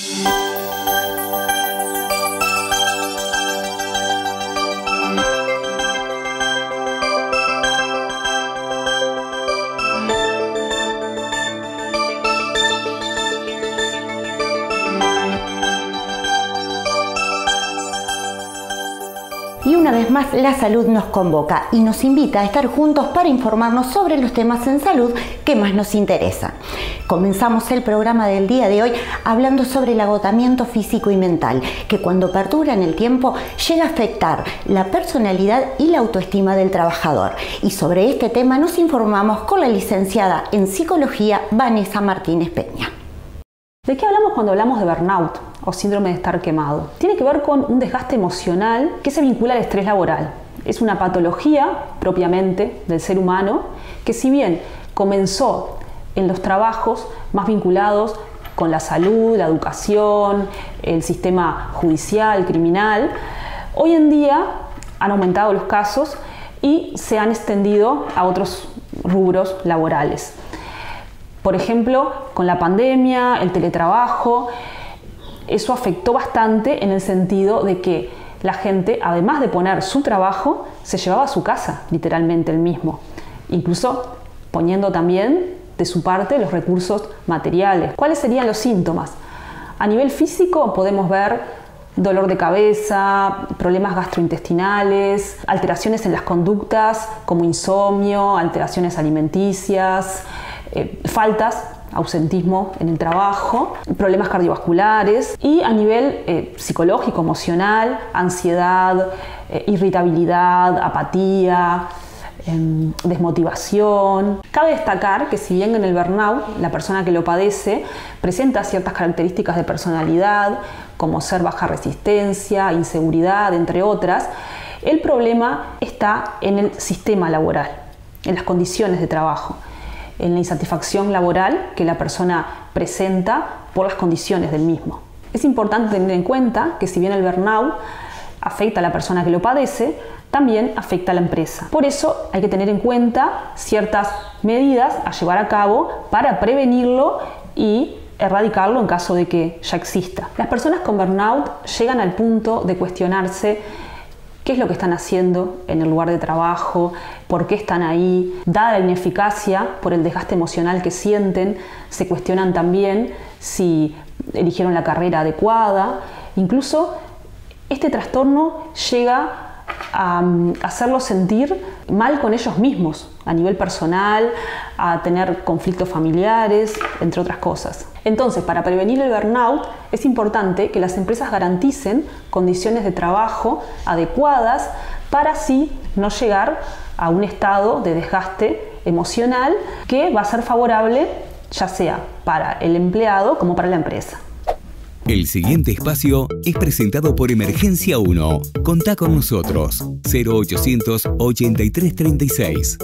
Y una vez más, la salud nos convoca y nos invita a estar juntos para informarnos sobre los temas en salud que más nos interesan. Comenzamos el programa del día de hoy hablando sobre el agotamiento físico y mental, que cuando perdura en el tiempo llega a afectar la personalidad y la autoestima del trabajador. Y sobre este tema nos informamos con la licenciada en psicología Vanessa Martínez Peña. ¿De qué hablamos cuando hablamos de burnout o síndrome de estar quemado? Tiene que ver con un desgaste emocional que se vincula al estrés laboral. Es una patología propiamente del ser humano que, si bien comenzó en los trabajos más vinculados con la salud, la educación, el sistema judicial, criminal, hoy en día han aumentado los casos y se han extendido a otros rubros laborales. Por ejemplo, con la pandemia, el teletrabajo, eso afectó bastante en el sentido de que la gente, además de poner su trabajo, se llevaba a su casa, literalmente el mismo. Incluso poniendo también de su parte los recursos materiales. ¿Cuáles serían los síntomas? A nivel físico podemos ver dolor de cabeza, problemas gastrointestinales, alteraciones en las conductas como insomnio, alteraciones alimenticias, faltas, ausentismo en el trabajo, problemas cardiovasculares y a nivel psicológico, emocional, ansiedad, irritabilidad, apatía, desmotivación. Cabe destacar que si bien en el burnout la persona que lo padece presenta ciertas características de personalidad como ser baja resistencia, inseguridad, entre otras, el problema está en el sistema laboral, en las condiciones de trabajo, en la insatisfacción laboral que la persona presenta por las condiciones del mismo. Es importante tener en cuenta que si bien el burnout afecta a la persona que lo padece, también afecta a la empresa. Por eso hay que tener en cuenta ciertas medidas a llevar a cabo para prevenirlo y erradicarlo en caso de que ya exista. Las personas con burnout llegan al punto de cuestionarse qué es lo que están haciendo en el lugar de trabajo, por qué están ahí. Dada la ineficacia por el desgaste emocional que sienten, se cuestionan también si eligieron la carrera adecuada. Incluso este trastorno llega a hacerlos sentir mal con ellos mismos, a nivel personal, a tener conflictos familiares, entre otras cosas. Entonces, para prevenir el burnout, es importante que las empresas garanticen condiciones de trabajo adecuadas para así no llegar a un estado de desgaste emocional que va a ser favorable ya sea para el empleado como para la empresa. El siguiente espacio es presentado por Emergencia 1. Contá con nosotros. 0800 83 36.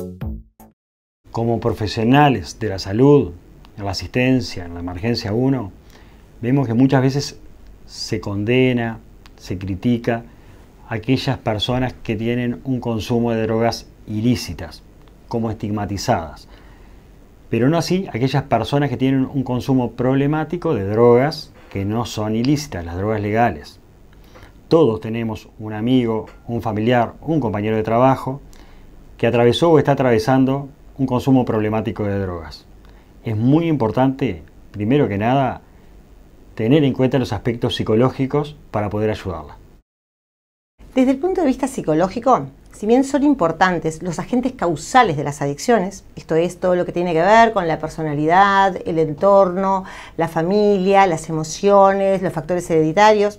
Como profesionales de la salud, en la asistencia, en la Emergencia 1, vemos que muchas veces se condena, se critica a aquellas personas que tienen un consumo de drogas ilícitas, como estigmatizadas. Pero no así aquellas personas que tienen un consumo problemático de drogas que no son ilícitas, las drogas legales. Todos tenemos un amigo, un familiar, un compañero de trabajo que atravesó o está atravesando un consumo problemático de drogas. Es muy importante, primero que nada, tener en cuenta los aspectos psicológicos para poder ayudarla. Desde el punto de vista psicológico, si bien son importantes los agentes causales de las adicciones, esto es todo lo que tiene que ver con la personalidad, el entorno, la familia, las emociones, los factores hereditarios,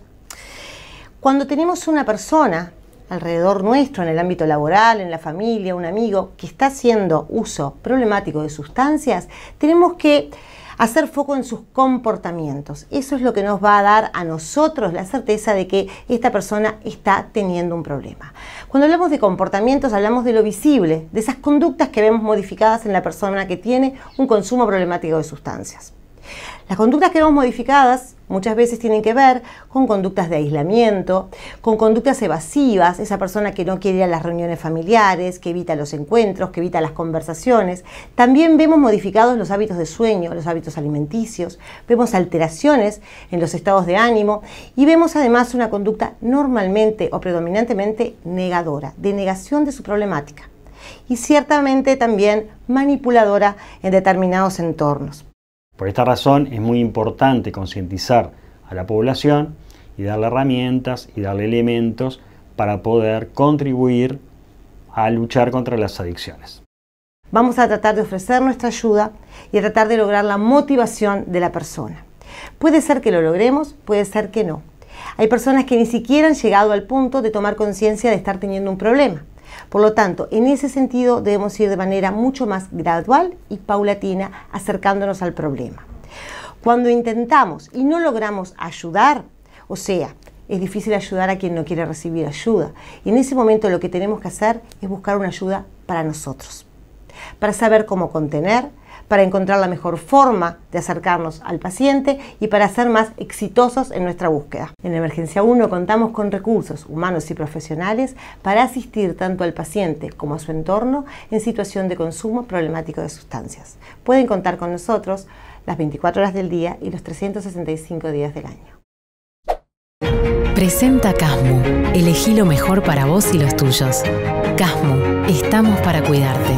cuando tenemos una persona alrededor nuestro, en el ámbito laboral, en la familia, un amigo que está haciendo uso problemático de sustancias, tenemos que hacer foco en sus comportamientos. Eso es lo que nos va a dar a nosotros la certeza de que esta persona está teniendo un problema. Cuando hablamos de comportamientos, hablamos de lo visible, de esas conductas que vemos modificadas en la persona que tiene un consumo problemático de sustancias. Las conductas que vemos modificadas muchas veces tienen que ver con conductas de aislamiento, con conductas evasivas, esa persona que no quiere ir a las reuniones familiares, que evita los encuentros, que evita las conversaciones. También vemos modificados los hábitos de sueño, los hábitos alimenticios, vemos alteraciones en los estados de ánimo y vemos además una conducta normalmente o predominantemente negadora, de negación de su problemática y ciertamente también manipuladora en determinados entornos. Por esta razón es muy importante concientizar a la población y darle herramientas y darle elementos para poder contribuir a luchar contra las adicciones. Vamos a tratar de ofrecer nuestra ayuda y a tratar de lograr la motivación de la persona. Puede ser que lo logremos, puede ser que no. Hay personas que ni siquiera han llegado al punto de tomar conciencia de estar teniendo un problema. Por lo tanto, en ese sentido debemos ir de manera mucho más gradual y paulatina acercándonos al problema. Cuando intentamos y no logramos ayudar, o sea, es difícil ayudar a quien no quiere recibir ayuda. Y en ese momento lo que tenemos que hacer es buscar una ayuda para nosotros, para saber cómo contener, para encontrar la mejor forma de acercarnos al paciente y para ser más exitosos en nuestra búsqueda. En Emergencia 1 contamos con recursos humanos y profesionales para asistir tanto al paciente como a su entorno en situación de consumo problemático de sustancias. Pueden contar con nosotros las 24 horas del día y los 365 días del año. Presenta Casmu. Elegí lo mejor para vos y los tuyos. Casmu. Estamos para cuidarte.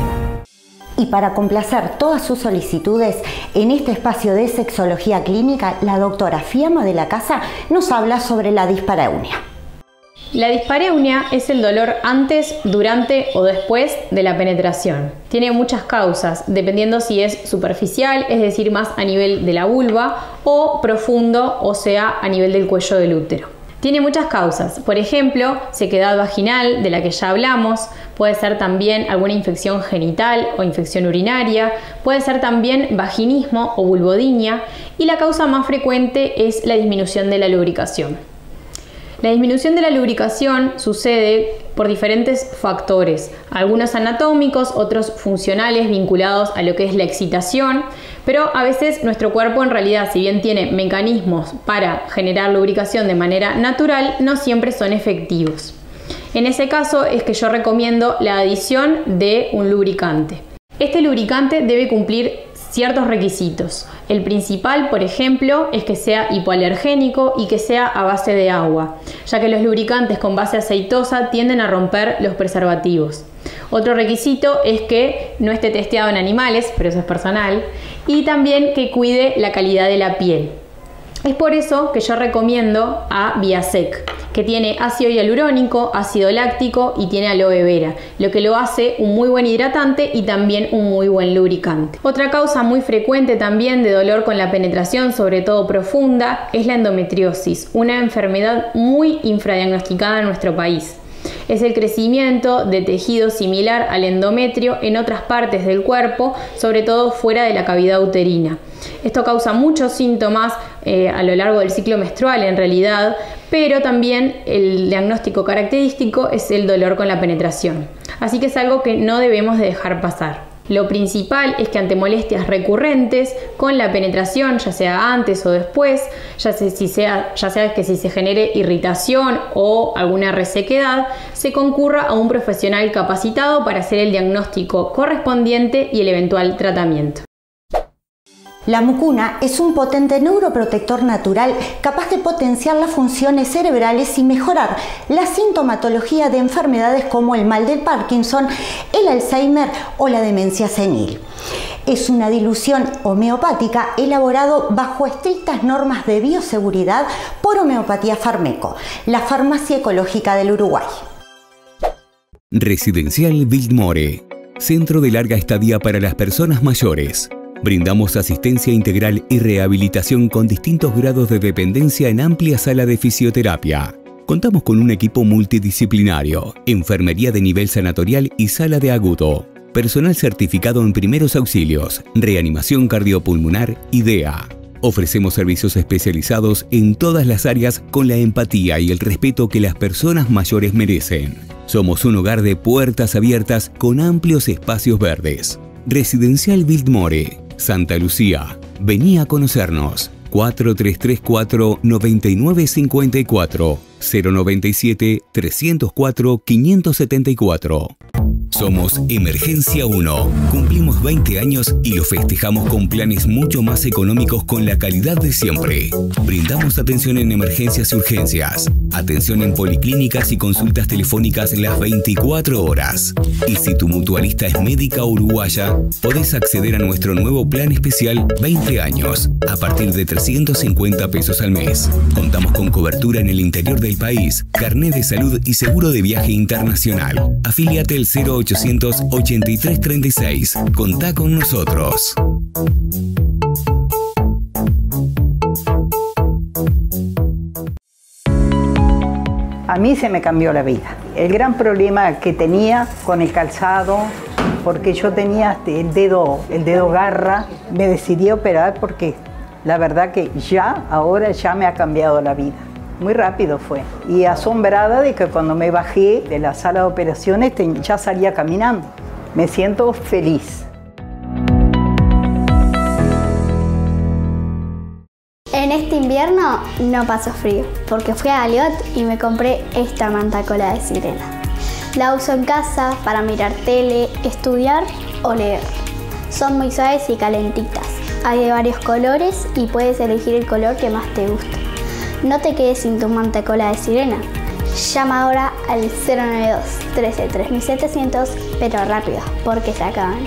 Y para complacer todas sus solicitudes, en este espacio de sexología clínica, la doctora Fiamma de la Casa nos habla sobre la dispareunia. La dispareunia es el dolor antes, durante o después de la penetración. Tiene muchas causas, dependiendo si es superficial, es decir, más a nivel de la vulva, o profundo, o sea, a nivel del cuello del útero. Tiene muchas causas, por ejemplo, sequedad vaginal, de la que ya hablamos, puede ser también alguna infección genital o infección urinaria, puede ser también vaginismo o vulvodinia, y la causa más frecuente es la disminución de la lubricación. La disminución de la lubricación sucede por diferentes factores, algunos anatómicos, otros funcionales vinculados a lo que es la excitación, pero a veces nuestro cuerpo en realidad, si bien tiene mecanismos para generar lubricación de manera natural, no siempre son efectivos. En ese caso es que yo recomiendo la adición de un lubricante. Este lubricante debe cumplir ciertos requisitos. El principal, por ejemplo, es que sea hipoalergénico y que sea a base de agua, ya que los lubricantes con base aceitosa tienden a romper los preservativos. Otro requisito es que no esté testeado en animales, pero eso es personal, y también que cuide la calidad de la piel. Es por eso que yo recomiendo a Viasec, que tiene ácido hialurónico, ácido láctico y tiene aloe vera, lo que lo hace un muy buen hidratante y también un muy buen lubricante. Otra causa muy frecuente también de dolor con la penetración, sobre todo profunda, es la endometriosis, una enfermedad muy infradiagnosticada en nuestro país. Es el crecimiento de tejido similar al endometrio en otras partes del cuerpo, sobre todo fuera de la cavidad uterina. Esto causa muchos síntomas a lo largo del ciclo menstrual en realidad, pero también el diagnóstico característico es el dolor con la penetración. Así que es algo que no debemos de dejar pasar. Lo principal es que ante molestias recurrentes con la penetración, ya sea antes o después, ya sea que si se genere irritación o alguna resequedad, se concurra a un profesional capacitado para hacer el diagnóstico correspondiente y el eventual tratamiento. La mucuna es un potente neuroprotector natural capaz de potenciar las funciones cerebrales y mejorar la sintomatología de enfermedades como el mal del Parkinson, el Alzheimer o la demencia senil. Es una dilución homeopática elaborado bajo estrictas normas de bioseguridad por Homeopatía Farmeco, la farmacia ecológica del Uruguay. Residencial Biltmore, centro de larga estadía para las personas mayores. Brindamos asistencia integral y rehabilitación con distintos grados de dependencia en amplia sala de fisioterapia. Contamos con un equipo multidisciplinario, enfermería de nivel sanatorial y sala de agudo, personal certificado en primeros auxilios, reanimación cardiopulmonar y DEA. Ofrecemos servicios especializados en todas las áreas con la empatía y el respeto que las personas mayores merecen. Somos un hogar de puertas abiertas con amplios espacios verdes. Residencial Biltmore, Santa Lucía, Vení a conocernos. 4334-9954 097-304-574. Somos Emergencia 1. Cumplimos 20 años y lo festejamos con planes mucho más económicos con la calidad de siempre. Brindamos atención en emergencias y urgencias, atención en policlínicas y consultas telefónicas las 24 horas. Y si tu mutualista es médica uruguaya, podés acceder a nuestro nuevo plan especial 20 años, a partir de 350 pesos al mes. Contamos con cobertura en el interior del país, carnet de salud y seguro de viaje internacional. Afíliate al 0800 83 36. Contá con nosotros. A mí se me cambió la vida. El gran problema que tenía con el calzado, porque yo tenía el dedo garra, me decidí a operar porque la verdad que ahora me ha cambiado la vida. Muy rápido fue. Y asombrada de que cuando me bajé de la sala de operaciones ya salía caminando. Me siento feliz. En este invierno no paso frío, porque fui a Aliot y me compré esta manta cola de sirena. La uso en casa para mirar tele, estudiar o leer. Son muy suaves y calentitas. Hay de varios colores y puedes elegir el color que más te guste. No te quedes sin tu manta cola de sirena. Llama ahora al 092-13-3700, pero rápido, porque se acaban.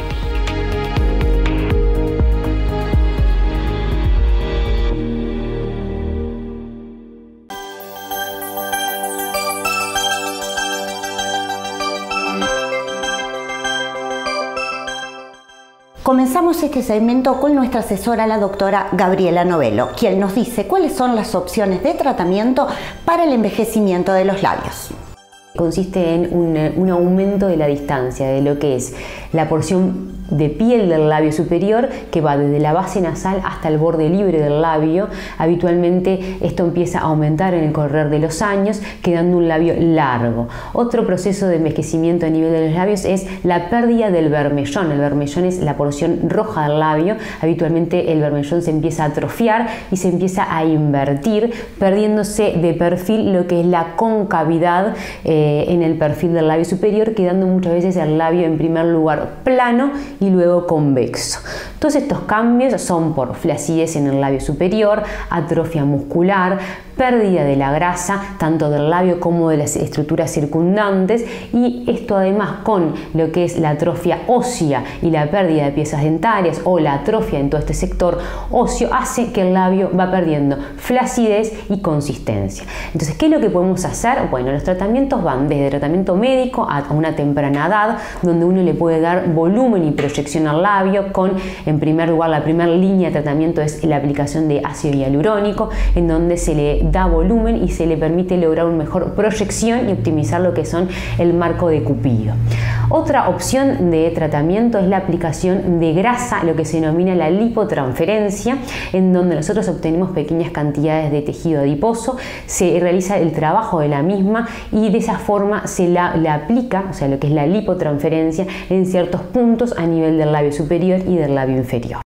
Comenzamos este segmento con nuestra asesora, la doctora Gabriela Novello, quien nos dice cuáles son las opciones de tratamiento para el envejecimiento de los labios. Consiste en un aumento de la distancia de lo que es la porción de piel del labio superior, que va desde la base nasal hasta el borde libre del labio. Habitualmente esto empieza a aumentar en el correr de los años, quedando un labio largo. Otro proceso de envejecimiento a nivel de los labios es la pérdida del bermellón. El bermellón es la porción roja del labio. Habitualmente el bermellón se empieza a atrofiar y se empieza a invertir, perdiéndose de perfil lo que es la concavidad en el perfil del labio superior, quedando muchas veces el labio en primer lugar plano y luego convexo. Todos estos cambios son por flacidez en el labio superior, atrofia muscular, pérdida de la grasa tanto del labio como de las estructuras circundantes, y esto además con lo que es la atrofia ósea y la pérdida de piezas dentarias o la atrofia en todo este sector óseo hace que el labio va perdiendo flacidez y consistencia. Entonces, ¿qué es lo que podemos hacer? Bueno, los tratamientos van desde tratamiento médico a una temprana edad, donde uno le puede dar volumen y proyección al labio con, en primer lugar, la primera línea de tratamiento es la aplicación de ácido hialurónico, en donde se le da volumen y se le permite lograr una mejor proyección y optimizar lo que son el marco de Cupido. Otra opción de tratamiento es la aplicación de grasa, lo que se denomina la lipotransferencia, en donde nosotros obtenemos pequeñas cantidades de tejido adiposo, se realiza el trabajo de la misma y de esa forma se la aplica, o sea, lo que es la lipotransferencia, en ciertos puntos a nivel del labio superior y del labio inferior.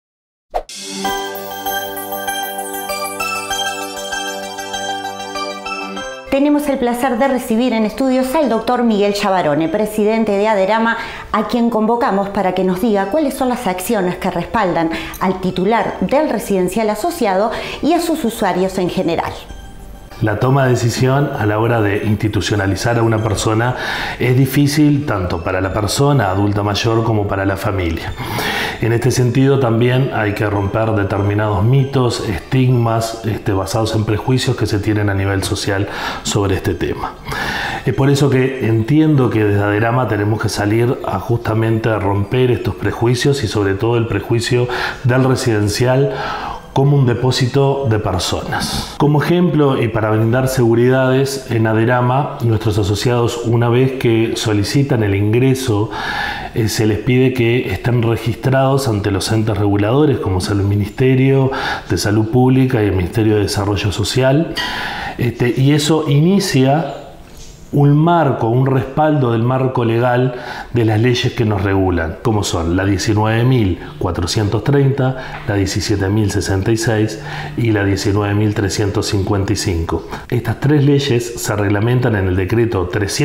Tenemos el placer de recibir en estudios al doctor Miguel Chavarone, presidente de Aderama, a quien convocamos para que nos diga cuáles son las acciones que respaldan al titular del residencial asociado y a sus usuarios en general. La toma de decisión a la hora de institucionalizar a una persona es difícil tanto para la persona adulta mayor como para la familia. En este sentido también hay que romper determinados mitos, estigmas basados en prejuicios que se tienen a nivel social sobre este tema. Es por eso que entiendo que desde Aderama tenemos que salir justamente a romper estos prejuicios y sobre todo el prejuicio del residencial como un depósito de personas. Como ejemplo y para brindar seguridades, en Aderama nuestros asociados, una vez que solicitan el ingreso, se les pide que estén registrados ante los entes reguladores como son el Ministerio de Salud Pública y el Ministerio de Desarrollo Social, y eso inicia un marco, un respaldo del marco legal de las leyes que nos regulan, como son la 19.430, la 17.066 y la 19.355. Estas tres leyes se reglamentan en el decreto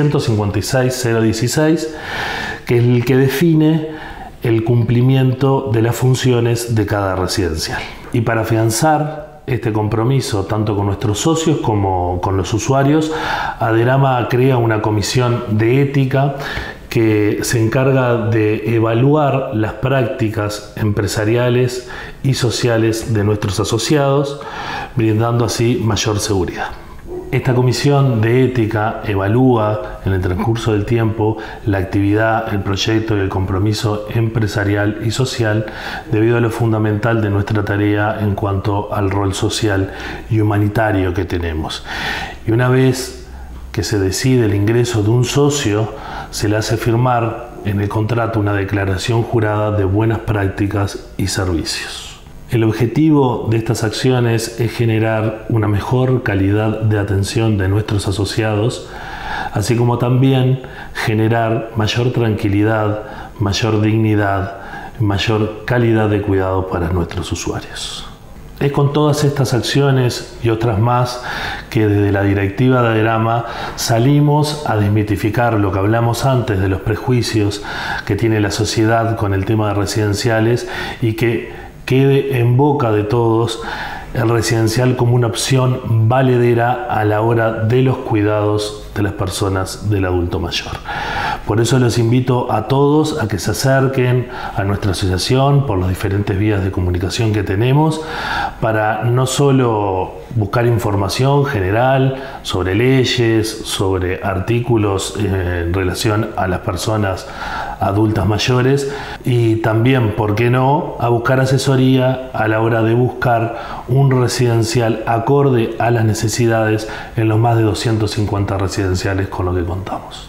356-016, que es el que define el cumplimiento de las funciones de cada residencial. Y para afianzar este compromiso, tanto con nuestros socios como con los usuarios, Aderama crea una comisión de ética que se encarga de evaluar las prácticas empresariales y sociales de nuestros asociados, brindando así mayor seguridad. Esta comisión de ética evalúa en el transcurso del tiempo la actividad, el proyecto y el compromiso empresarial y social debido a lo fundamental de nuestra tarea en cuanto al rol social y humanitario que tenemos. Y una vez que se decide el ingreso de un socio, se le hace firmar en el contrato una declaración jurada de buenas prácticas y servicios. El objetivo de estas acciones es generar una mejor calidad de atención de nuestros asociados, así como también generar mayor tranquilidad, mayor dignidad, mayor calidad de cuidado para nuestros usuarios. Es con todas estas acciones y otras más que desde la directiva de Aderama salimos a desmitificar lo que hablamos antes de los prejuicios que tiene la sociedad con el tema de residenciales y que quede en boca de todos el residencial como una opción valedera a la hora de los cuidados de las personas del adulto mayor. Por eso los invito a todos a que se acerquen a nuestra asociación por las diferentes vías de comunicación que tenemos para no solo buscar información general sobre leyes, sobre artículos en relación a las personas adultas mayores y también, ¿por qué no?, a buscar asesoría a la hora de buscar un residencial acorde a las necesidades en los más de 250 residenciales con los que contamos.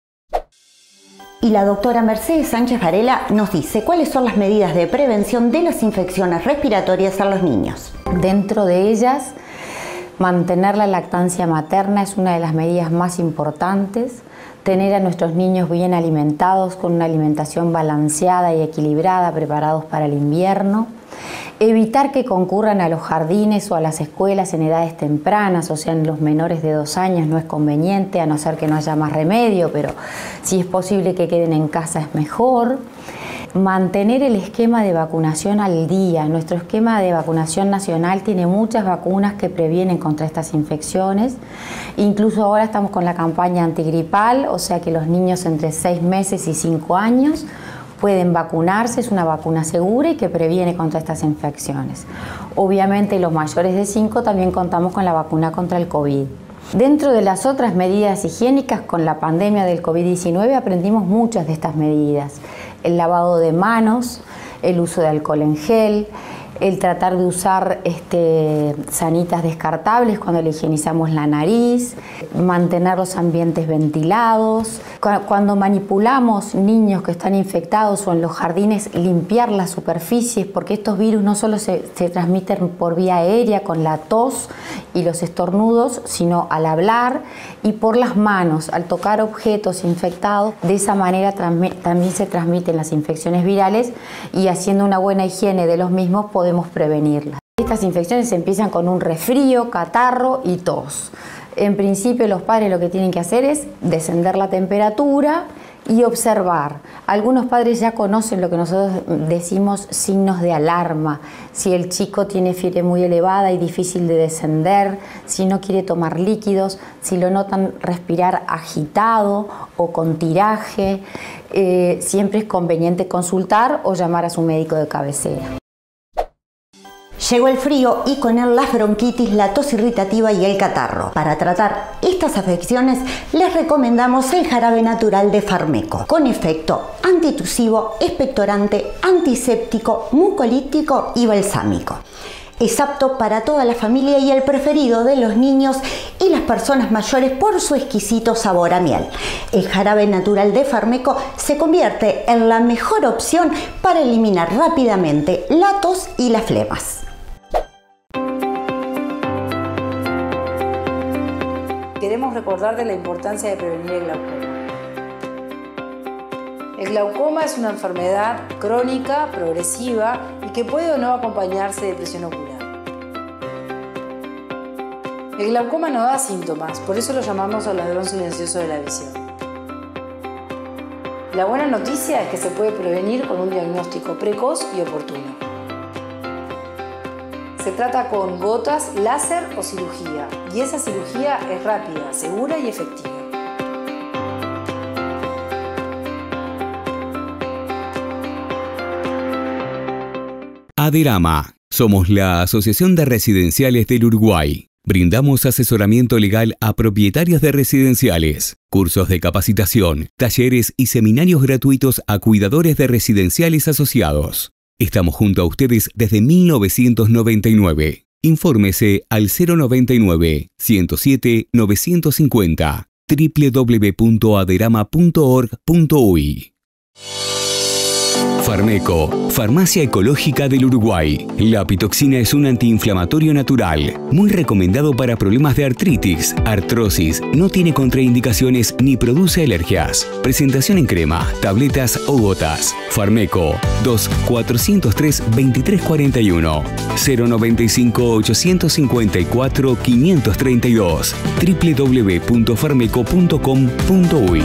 Y la doctora Mercedes Sánchez Varela nos dice cuáles son las medidas de prevención de las infecciones respiratorias en los niños. Dentro de ellas, mantener la lactancia materna es una de las medidas más importantes. Tener a nuestros niños bien alimentados, con una alimentación balanceada y equilibrada, preparados para el invierno. Evitar que concurran a los jardines o a las escuelas en edades tempranas, o sea, en los menores de 2 años no es conveniente, a no ser que no haya más remedio, pero si es posible que queden en casa es mejor. Mantener el esquema de vacunación al día. Nuestro esquema de vacunación nacional tiene muchas vacunas que previenen contra estas infecciones. Incluso ahora estamos con la campaña antigripal, o sea que los niños entre 6 meses y 5 años pueden vacunarse, es una vacuna segura y que previene contra estas infecciones. Obviamente los mayores de 5 también contamos con la vacuna contra el COVID. Dentro de las otras medidas higiénicas, con la pandemia del COVID-19 aprendimos muchas de estas medidas. El lavado de manos, el uso de alcohol en gel, el tratar de usar sanitas descartables cuando le higienizamos la nariz, mantener los ambientes ventilados. Cuando manipulamos niños que están infectados o en los jardines, limpiar las superficies, porque estos virus no solo se transmiten por vía aérea con la tos y los estornudos, sino al hablar y por las manos, al tocar objetos infectados. De esa manera también se transmiten las infecciones virales y haciendo una buena higiene de los mismos podemos prevenirlas. Estas infecciones empiezan con un resfrío, catarro y tos. En principio los padres lo que tienen que hacer es descender la temperatura y observar. Algunos padres ya conocen lo que nosotros decimos signos de alarma. Si el chico tiene fiebre muy elevada y difícil de descender, si no quiere tomar líquidos, si lo notan respirar agitado o con tiraje, siempre es conveniente consultar o llamar a su médico de cabecera. Llegó el frío y con él las bronquitis, la tos irritativa y el catarro. Para tratar estas afecciones les recomendamos el jarabe natural de Farmeco, con efecto antitusivo, expectorante, antiséptico, mucolítico y balsámico. Es apto para toda la familia y el preferido de los niños y las personas mayores por su exquisito sabor a miel. El jarabe natural de Farmeco se convierte en la mejor opción para eliminar rápidamente la tos y las flemas. queremos recordarte la importancia de prevenir el glaucoma. El glaucoma es una enfermedad crónica, progresiva y que puede o no acompañarse de presión ocular. El glaucoma no da síntomas, por eso lo llamamos el ladrón silencioso de la visión. La buena noticia es que se puede prevenir con un diagnóstico precoz y oportuno. Se trata con gotas, láser o cirugía, y esa cirugía es rápida, segura y efectiva. Aderama. Somos la Asociación de Residenciales del Uruguay. Brindamos asesoramiento legal a propietarios de residenciales, cursos de capacitación, talleres y seminarios gratuitos a cuidadores de residenciales asociados. Estamos junto a ustedes desde 1999. Infórmese al 099-107-950 www.aderama.org.uy. Farmeco, Farmacia Ecológica del Uruguay. La pitoxina es un antiinflamatorio natural, muy recomendado para problemas de artritis, artrosis, no tiene contraindicaciones ni produce alergias. Presentación en crema, tabletas o gotas. Farmeco, 2-403-2341, 095-854-532, www.farmeco.com.uy.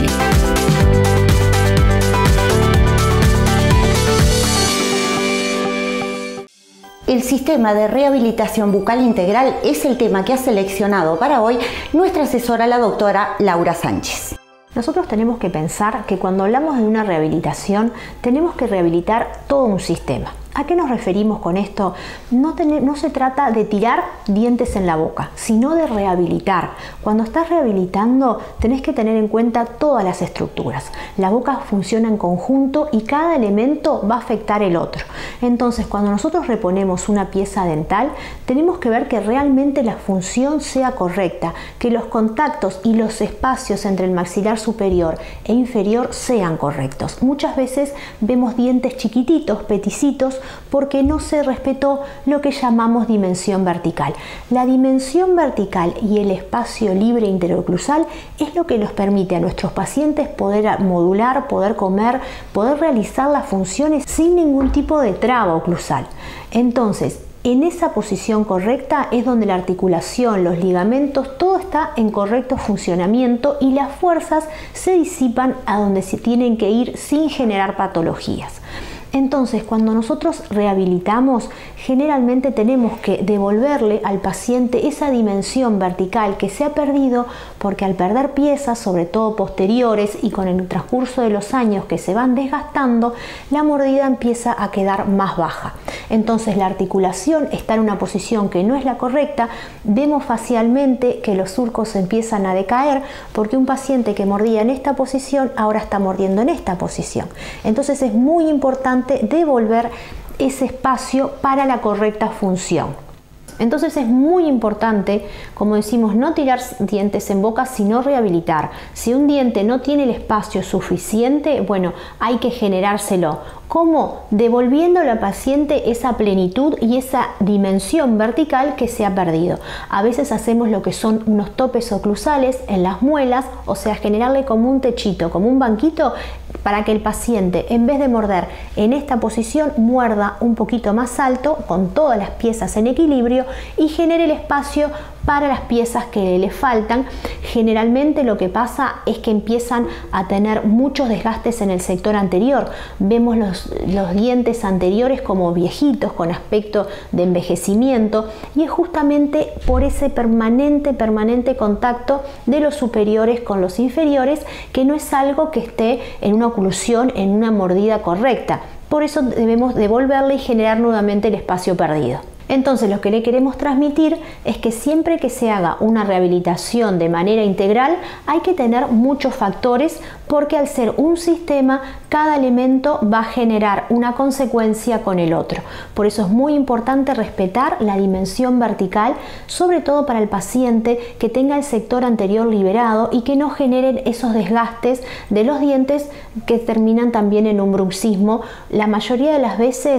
El sistema de rehabilitación bucal integral es el tema que ha seleccionado para hoy nuestra asesora, la doctora Laura Sánchez. Nosotros tenemos que pensar que cuando hablamos de una rehabilitación tenemos que rehabilitar todo un sistema. ¿A qué nos referimos con esto? No se trata de tirar dientes en la boca, sino de rehabilitar. Cuando estás rehabilitando tenés que tener en cuenta todas las estructuras. La boca funciona en conjunto y cada elemento va a afectar el otro. Entonces, cuando nosotros reponemos una pieza dental, tenemos que ver que realmente la función sea correcta, que los contactos y los espacios entre el maxilar superior e inferior sean correctos. Muchas veces vemos dientes chiquititos, peticitos, porque no se respetó lo que llamamos dimensión vertical. La dimensión vertical y el espacio libre interoclusal es lo que nos permite a nuestros pacientes poder modular, poder comer, poder realizar las funciones sin ningún tipo de traba oclusal. Entonces, en esa posición correcta es donde la articulación, los ligamentos, todo está en correcto funcionamiento y las fuerzas se disipan a donde se tienen que ir sin generar patologías. Entonces, cuando nosotros rehabilitamos, generalmente tenemos que devolverle al paciente esa dimensión vertical que se ha perdido, porque al perder piezas, sobre todo posteriores, y con el transcurso de los años que se van desgastando, la mordida empieza a quedar más baja. Entonces, la articulación está en una posición que no es la correcta. Vemos facialmente que los surcos empiezan a decaer, porque un paciente que mordía en esta posición ahora está mordiendo en esta posición. Entonces, es muy importante devolver ese espacio para la correcta función. Entonces es muy importante, como decimos, no tirar dientes en boca, sino rehabilitar. Si un diente no tiene el espacio suficiente, bueno, hay que generárselo. ¿Cómo? Devolviéndole al paciente esa plenitud y esa dimensión vertical que se ha perdido. A veces hacemos lo que son unos topes oclusales en las muelas, o sea, generarle como un techito, como un banquito, para que el paciente, en vez de morder en esta posición, muerda un poquito más alto, con todas las piezas en equilibrio, y genere el espacio para las piezas que le faltan. Generalmente lo que pasa es que empiezan a tener muchos desgastes en el sector anterior. Vemos los dientes anteriores como viejitos, con aspecto de envejecimiento, y es justamente por ese permanente contacto de los superiores con los inferiores, que no es algo que esté en una oclusión, en una mordida correcta. Por eso debemos devolverle y generar nuevamente el espacio perdido. Entonces, lo que le queremos transmitir es que siempre que se haga una rehabilitación de manera integral hay que tener muchos factores, porque al ser un sistema, cada elemento va a generar una consecuencia con el otro. Por eso es muy importante respetar la dimensión vertical, sobre todo para el paciente que tenga el sector anterior liberado y que no generen esos desgastes de los dientes que terminan también en un bruxismo. La mayoría de las veces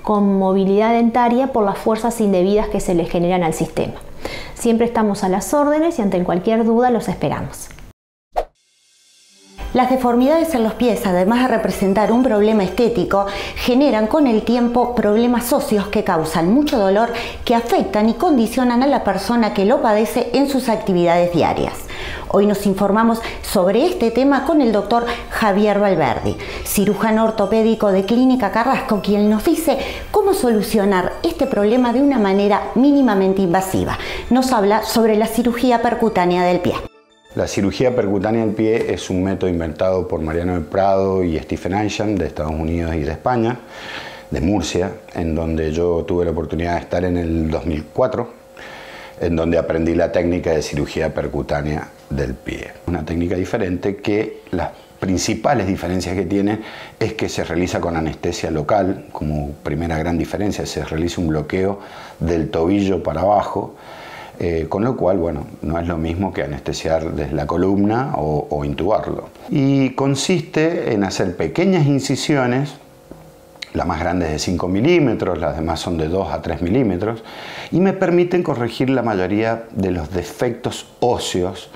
con movilidad dentaria por las fuerzas indebidas que se le generan al sistema. Siempre estamos a las órdenes y ante cualquier duda los esperamos. Las deformidades en los pies, además de representar un problema estético, generan con el tiempo problemas óseos que causan mucho dolor, que afectan y condicionan a la persona que lo padece en sus actividades diarias. Hoy nos informamos sobre este tema con el doctor Javier Valverdi, cirujano ortopédico de Clínica Carrasco, quien nos dice cómo solucionar este problema de una manera mínimamente invasiva. Nos habla sobre la cirugía percutánea del pie. La cirugía percutánea del pie es un método inventado por Mariano del Prado y Stephen Isham de Estados Unidos y de España, de Murcia, en donde yo tuve la oportunidad de estar en el 2004, en donde aprendí la técnica de cirugía percutánea del pie. Una técnica diferente que las principales diferencias que tiene es que se realiza con anestesia local, como primera gran diferencia, se realiza un bloqueo del tobillo para abajo, con lo cual, bueno, no es lo mismo que anestesiar desde la columna o intubarlo. Y consiste en hacer pequeñas incisiones, la más grande es de 5 milímetros, las demás son de 2 a 3 milímetros, y me permiten corregir la mayoría de los defectos óseos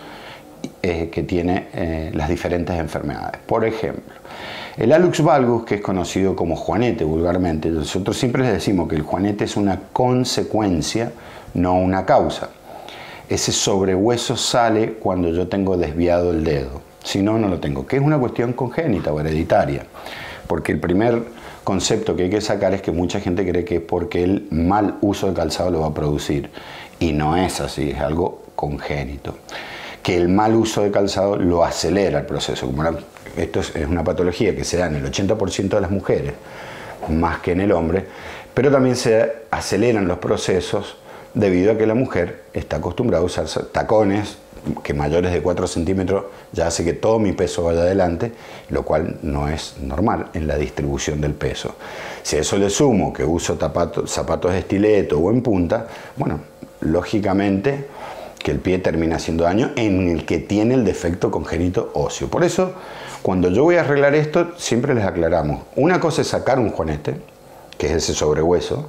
que tiene las diferentes enfermedades. Por ejemplo, el hallux valgus, que es conocido como juanete vulgarmente, nosotros siempre les decimos que el juanete es una consecuencia, no una causa. Ese sobrehueso sale cuando yo tengo desviado el dedo, si no, no lo tengo, que es una cuestión congénita o hereditaria, porque el primer concepto que hay que sacar es que mucha gente cree que es porque el mal uso de calzado lo va a producir, y no es así, es algo congénito. Que el mal uso de calzado lo acelera el proceso. Esto es una patología que se da en el 80% de las mujeres, más que en el hombre, pero también se aceleran los procesos debido a que la mujer está acostumbrada a usar tacones que mayores de 4 centímetros ya hace que todo mi peso vaya adelante, lo cual no es normal en la distribución del peso. Si a eso le sumo que uso zapatos de estileto o en punta, bueno, lógicamente que el pie termina haciendo daño en el que tiene el defecto congénito óseo. Por eso, cuando yo voy a arreglar esto, siempre les aclaramos. Una cosa es sacar un juanete, que es ese sobrehueso,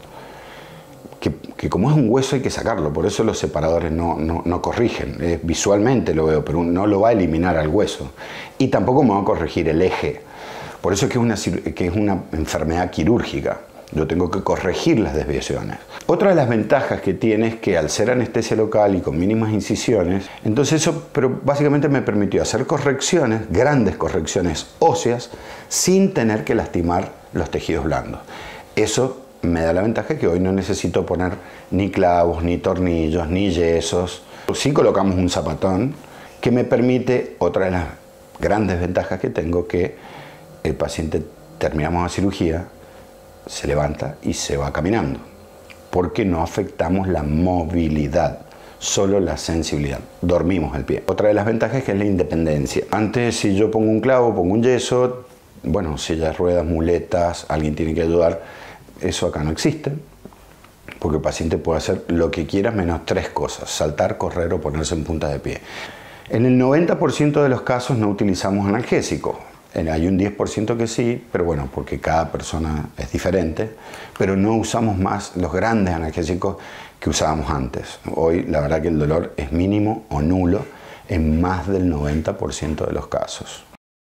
que como es un hueso hay que sacarlo, por eso los separadores no corrigen. Visualmente lo veo, pero no lo va a eliminar al hueso. Y tampoco me va a corregir el eje. Por eso es que es una enfermedad quirúrgica. Yo tengo que corregir las desviaciones. Otra de las ventajas que tiene es que al ser anestesia local y con mínimas incisiones, entonces eso pero básicamente me permitió hacer correcciones, grandes correcciones óseas, sin tener que lastimar los tejidos blandos. Eso me da la ventaja que hoy no necesito poner ni clavos, ni tornillos, ni yesos. Sí colocamos un zapatón que me permite, otra de las grandes ventajas que tengo, que el paciente terminamos la cirugía, se levanta y se va caminando, porque no afectamos la movilidad, solo la sensibilidad, dormimos el pie. Otra de las ventajas es que es la independencia. Antes, si yo pongo un clavo, pongo un yeso, bueno, sillas de ruedas, muletas, alguien tiene que ayudar, eso acá no existe, porque el paciente puede hacer lo que quiera menos 3 cosas: saltar, correr o ponerse en punta de pie. En el 90% de los casos no utilizamos analgésico. Hay un 10% que sí, pero bueno, porque cada persona es diferente, pero no usamos más los grandes analgésicos que usábamos antes. Hoy la verdad que el dolor es mínimo o nulo en más del 90% de los casos.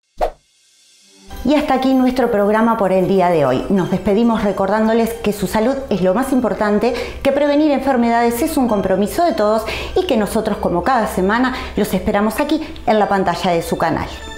Y hasta aquí nuestro programa por el día de hoy. Nos despedimos recordándoles que su salud es lo más importante, que prevenir enfermedades es un compromiso de todos y que nosotros, como cada semana, los esperamos aquí en la pantalla de su canal.